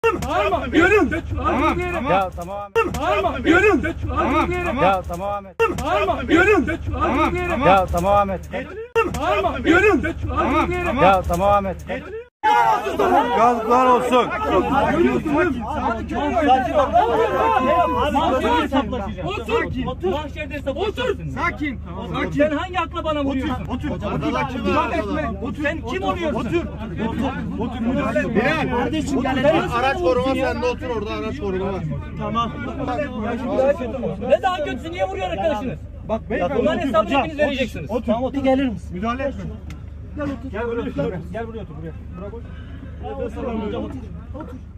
Bağırma. Görün. Tamam. Ya tamam. Bağırma. Görün. Ya tamam Ahmet. Bağırma. Görün. Ya tamam Ahmet. Bağırma. Görün. Ya tamam Ahmet. Yazıklar olsun. Otur. Mahşerde hesaplaşacaksın. Sakin. Sen hangi akla bana vuruyorsun? Otur. Sen kim oluyorsun? Otur. Müdahale etme. Kardeşim araç koruma sende otur orada araç koruma var. Tamam. Ne daha kötüsü, niye vuruyor arkadaşınız? Bak beyefendi. Bunların hesabını hepiniz vereceksiniz. Tamam otur. Gelir misin? Müdahale etme. Gel buraya otur. Gel buraya otur. Otur.